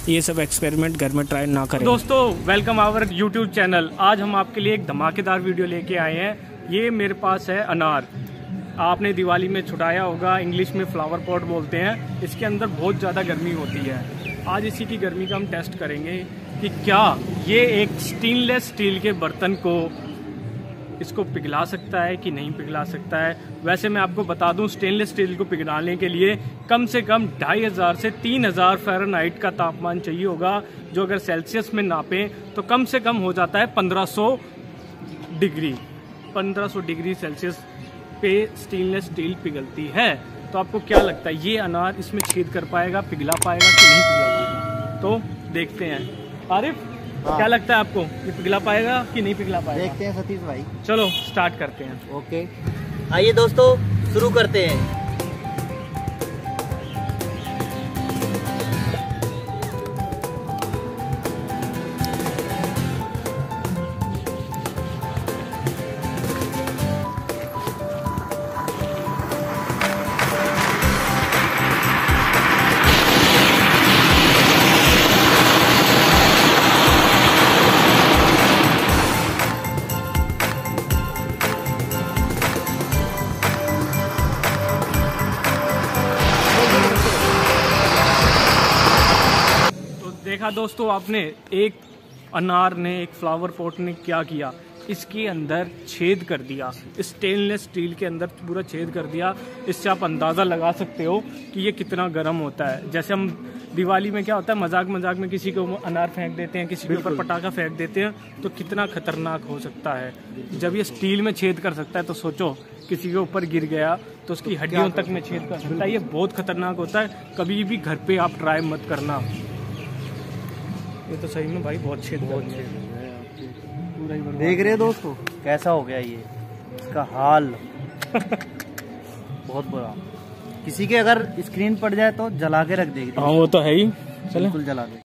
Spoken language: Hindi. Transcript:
ये सब एक्सपेरिमेंट घर में ट्राई ना करें। दोस्तों वेलकम आवर यूट्यूब चैनल। आज हम आपके लिए एक धमाकेदार वीडियो लेके आए हैं। ये मेरे पास है अनार, आपने दिवाली में छुटाया होगा, इंग्लिश में फ्लावर पॉट बोलते हैं। इसके अंदर बहुत ज़्यादा गर्मी होती है। आज इसी की गर्मी का हम टेस्ट करेंगे कि क्या ये एक स्टेनलेस स्टील के बर्तन को इसको पिघला सकता है कि नहीं पिघला सकता है। वैसे मैं आपको बता दूं, स्टेनलेस स्टील को पिघलाने के लिए कम से कम 2500 से 3000 फ़ारेनहाइट का तापमान चाहिए होगा, जो अगर सेल्सियस में नापें तो कम से कम हो जाता है 1500 डिग्री। 1500 डिग्री सेल्सियस पे स्टेनलेस स्टील पिघलती है। तो आपको क्या लगता है, ये अनार इसमें छेद कर पाएगा, पिघला पाएगा कि नहीं पिघला पाएगा? तो देखते हैं। आरिफ, क्या लगता है आपको, ये पिघला पाएगा कि नहीं पिघला पाएगा? देखते हैं सतीश भाई। चलो स्टार्ट करते हैं। ओके, आइए दोस्तों शुरू करते हैं। देखा दोस्तों आपने, एक अनार ने, एक फ्लावर पॉट ने क्या किया, इसके अंदर छेद कर दिया, स्टेनलेस स्टील के अंदर पूरा छेद कर दिया। इससे आप अंदाज़ा लगा सकते हो कि ये कितना गर्म होता है। जैसे हम दिवाली में क्या होता है, मजाक मजाक में किसी को अनार फेंक देते हैं, किसी के ऊपर पटाखा फेंक देते हैं, तो कितना खतरनाक हो सकता है। जब ये स्टील में छेद कर सकता है तो सोचो किसी के ऊपर गिर गया तो उसकी हड्डियों तक में छेद कर सकता है। ये बहुत खतरनाक होता है, कभी भी घर पे आप ट्राई मत करना। ये तो सही में भाई बहुत छेद है। देख रहे हैं दोस्तों कैसा हो गया ये, इसका हाल बहुत बुरा। किसी के अगर स्क्रीन पड़ जाए तो जला के रख देगी। हाँ वो तो है ही, चले बिल्कुल जला दे।